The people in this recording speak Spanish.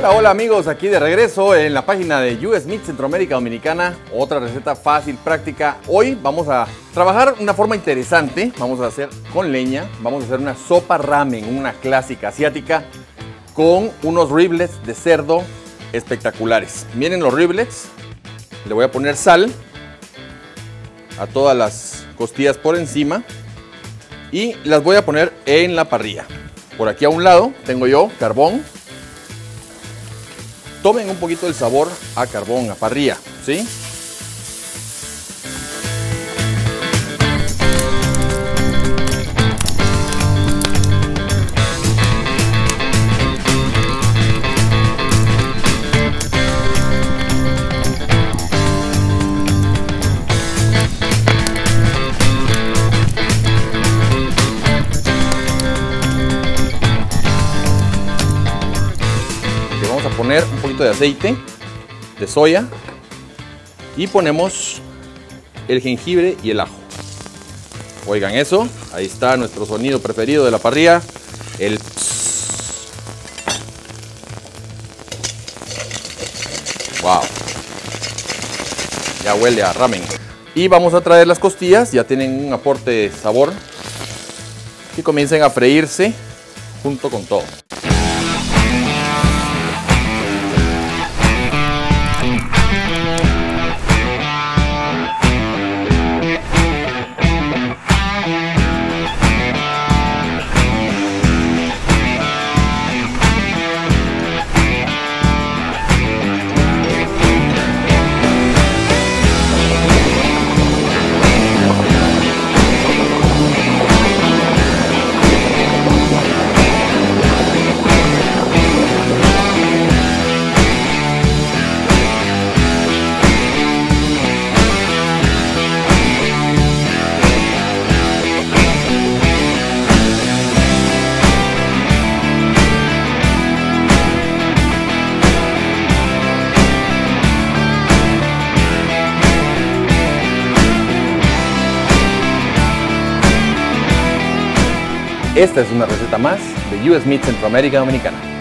Hola, hola amigos, aquí de regreso en la página de US Meat Centroamérica Dominicana. Otra receta fácil, práctica. Hoy vamos a trabajar una forma interesante. Vamos a hacer con leña, vamos a hacer una sopa ramen, una clásica asiática, con unos riblets de cerdo espectaculares. Miren los riblets, le voy a poner sal a todas las costillas por encima y las voy a poner en la parrilla. Por aquí a un lado tengo yo carbón. Tomen un poquito el sabor a carbón, a parrilla, ¿sí? Vamos a poner un poquito de aceite de soya y ponemos el jengibre y el ajo. Oigan eso, ahí está nuestro sonido preferido de la parrilla, el pss. Wow, ya huele a ramen. Y vamos a traer las costillas, ya tienen un aporte de sabor, y comiencen a freírse junto con todo. Esta es una receta más de US Meat Centroamérica Dominicana.